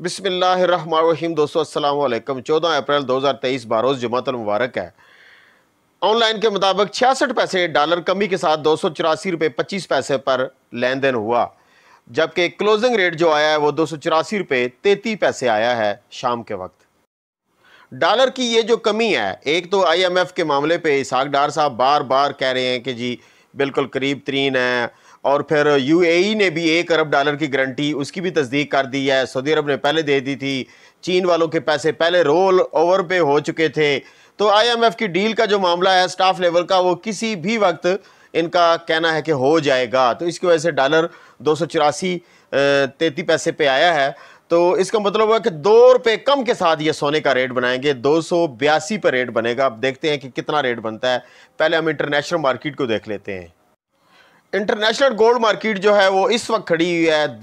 बिस्मिल्लाहिर्रहमानिर्रहीम। दोस्तों अस्सलाम वालेकुम। 14 अप्रैल 2023 बारोज़ जुमातुल मुबारक है। ऑनलाइन के मुताबिक 66 पैसे डॉलर कमी के साथ 284 रुपये 25 पैसे पर लेन देन हुआ, जबकि क्लोजिंग रेट जो आया है वो 284 रुपये 33 पैसे आया है शाम के वक्त। डॉलर की ये जो कमी है, एक तो IMF के मामले पे इसहाक डार साहब बार बार कह रहे हैं कि जी बिल्कुल करीब तरीन है, और फिर UAE ने भी $1 अरब की गारंटी उसकी भी तस्दीक कर दी है। सऊदी अरब ने पहले दे दी थी, चीन वालों के पैसे पहले रोल ओवर पे हो चुके थे। तो IMF की डील का जो मामला है स्टाफ लेवल का, वो किसी भी वक्त इनका कहना है कि हो जाएगा। तो इसकी वजह से डॉलर 284.33 पे आया है। तो इसका मतलब है कि ₹2 कम के साथ ये सोने का रेट बनाएंगे, 282 पर रेट बनेगा। अब देखते हैं कि कितना रेट बनता है। पहले हम इंटरनेशनल मार्केट को देख लेते हैं। इंटरनेशनल गोल्ड मार्केट जो है वो इस वक्त खड़ी हुई है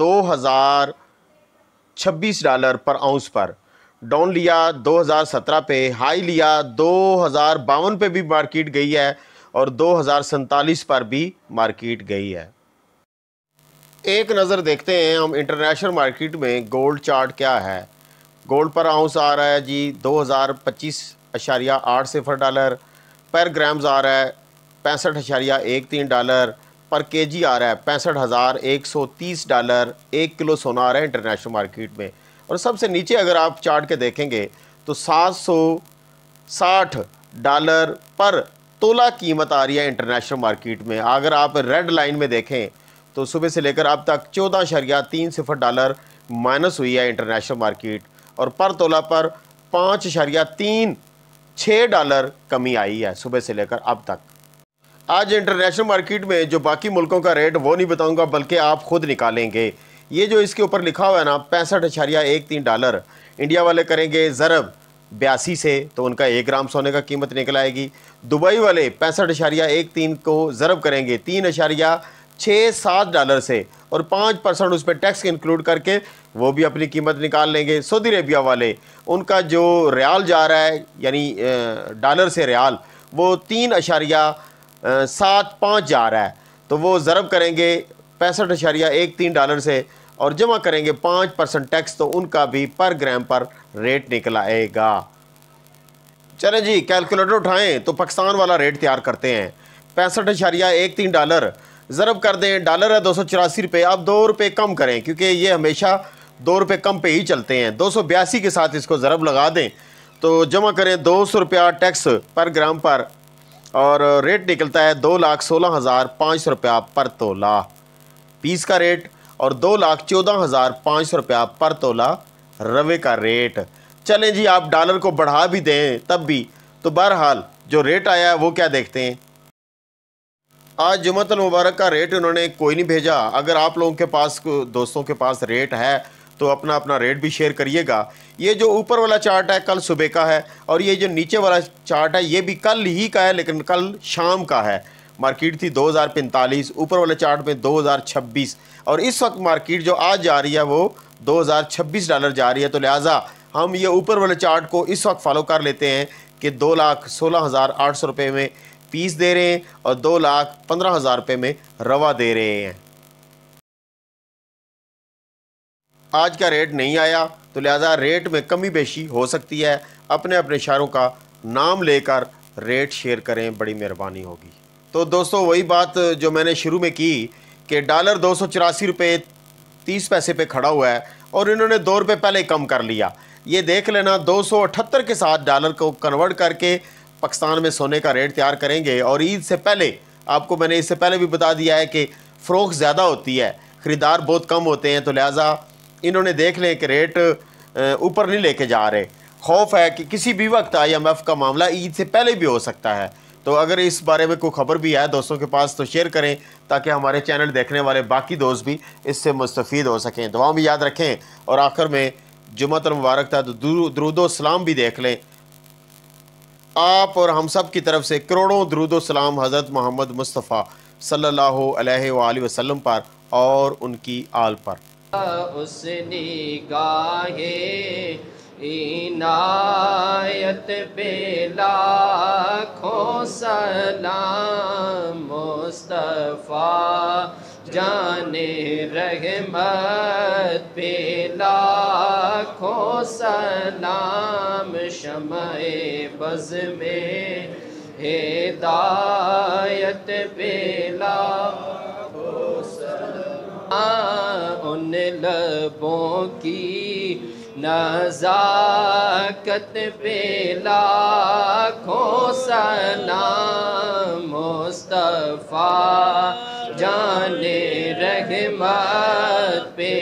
$2026 पर आउंस पर। डाउन लिया 2017 पे, हाई लिया 2052 पे भी मार्केट गई है, और 2047 पर भी मार्केट गई है। एक नज़र देखते हैं हम इंटरनेशनल मार्केट में गोल्ड चार्ट क्या है। गोल्ड पर आउंस आ रहा है जी 2025.8 पर ग्राम्स आ रहा है $65.13 पर केजी आ रहा है $65,130। 1 किलो सोना आ रहा है इंटरनेशनल मार्केट में। और सबसे नीचे अगर आप चार्ट के देखेंगे तो $760 पर तोला कीमत आ रही है इंटरनेशनल मार्केट में। अगर आप रेड लाइन में देखें तो सुबह से लेकर अब तक $14.30 माइनस हुई है इंटरनेशनल मार्केट, और पर तोला पर $5.36 कमी आई है सुबह से लेकर अब तक। आज इंटरनेशनल मार्केट में जो बाकी मुल्कों का रेट वो नहीं बताऊंगा, बल्कि आप खुद निकालेंगे। ये जो इसके ऊपर लिखा हुआ है ना $65.13, इंडिया वाले करेंगे ज़रब 82 से, तो उनका 1 ग्राम सोने का कीमत निकल आएगी। दुबई वाले $65.13 को ज़रब करेंगे $3.67 से, और 5% उस पर टैक्स इंक्लूड करके वो भी अपनी कीमत निकाल लेंगे। सऊदी अरेबिया वाले, उनका जो रियाल जा रहा है यानी डॉलर से रियाल, वो 3.75 जा रहा है, तो वो ज़रब करेंगे $65.13 से और जमा करेंगे 5% टैक्स, तो उनका भी पर ग्राम पर रेट निकल आएगा। चलें जी, कैलकुलेटर उठाएं तो पाकिस्तान वाला रेट तैयार करते हैं। $65.13 ज़रब कर दें, डॉलर है 284 रुपये। अब ₹2 कम करें, क्योंकि ये हमेशा ₹2 कम पे ही चलते हैं। 282 के साथ इसको ज़रब लगा दें, तो जमा करें ₹200 टैक्स पर ग्राम पर, और रेट निकलता है ₹2,16,500 पर तोला पीस का रेट, और ₹2,14,500 पर तोला रवे का रेट। चलें जी, आप डॉलर को बढ़ा भी दें तब भी, तो बहरहाल जो रेट आया है वो क्या देखते हैं। आज जुमातुल मुबारक का रेट उन्होंने कोई नहीं भेजा। अगर आप लोगों के पास, दोस्तों के पास रेट है तो अपना अपना रेट भी शेयर करिएगा। ये जो ऊपर वाला चार्ट है कल सुबह का है, और ये जो नीचे वाला चार्ट है ये भी कल ही का है, लेकिन कल शाम का है। मार्केट थी 2045, ऊपर वाले चार्ट में 2026, और इस वक्त मार्केट जो आज जा रही है वो $2,026 जा रही है। तो लिहाजा हम ये ऊपर वाले चार्ट को इस वक्त फॉलो कर लेते हैं कि $2,16,800 में पीस दे रहे हैं, और $2,15,000 में रवा दे रहे हैं। आज का रेट नहीं आया, तो लिहाजा रेट में कमी बेशी हो सकती है। अपने अपने इशारों का नाम लेकर रेट शेयर करें, बड़ी मेहरबानी होगी। तो दोस्तों वही बात जो मैंने शुरू में की कि डॉलर $284.30 पे खड़ा हुआ है, और इन्होंने ₹2 पहले कम कर लिया। ये देख लेना 278 के साथ डॉलर को कन्वर्ट करके पाकिस्तान में सोने का रेट तैयार करेंगे। और ईद से पहले, आपको मैंने इससे पहले भी बता दिया है कि फ़रोख्त ज़्यादा होती है, ख़रीदार बहुत कम होते हैं, तो लिहाजा इन्होंने देख लें कि रेट ऊपर नहीं लेके जा रहे। खौफ है कि किसी भी वक्त IMF का मामला ईद से पहले भी हो सकता है। तो अगर इस बारे में कोई खबर भी है दोस्तों के पास तो शेयर करें, ताकि हमारे चैनल देखने वाले बाकी दोस्त भी इससे मुस्तफ़ीद हो सकें। दुआ में याद रखें, और आखिर में जुमातुल मुबारक था तो दुरूद सलाम भी देख लें। आप और हम सब की तरफ से करोड़ों दुरूद सलाम हज़रत मोहम्मद मुस्तफ़ा सल्लल्लाहु अलैहि वसल्लम पर और उनकी आल पर। उस निगाहे इनायत पे लाखों सलाम, मुस्तफ़ा जाने रहमत पे लाखों सलाम शमए बज़ में हिदायत पेला उन लबों की नज़ाकत पे लाखों सलाम मुस्तफ़ा जाने रहमत पे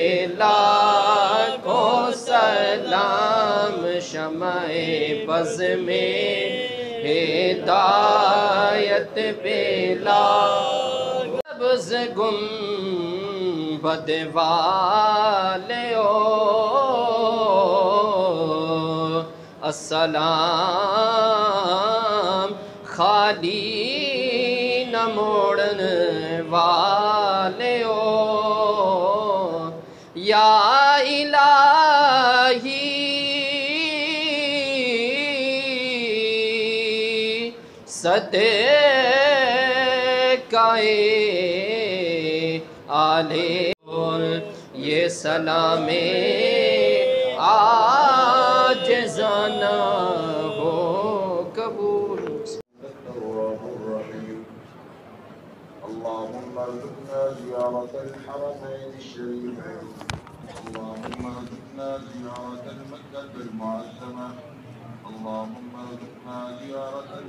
लाखों सलाम शमए बज़ में हिदायत पे सब्ज़ गुंबद वाले ओ अस्सलाम खाली न मोड़न वाले ओ या इलाही सदे काए आले और ये सलामे आज जाना हो कबूल। اللهم ارزقنا زيارة الحرمين الشريفين اللهم ارزقنا زيارة المكة المعظمة اللهم ارزقنا زيارة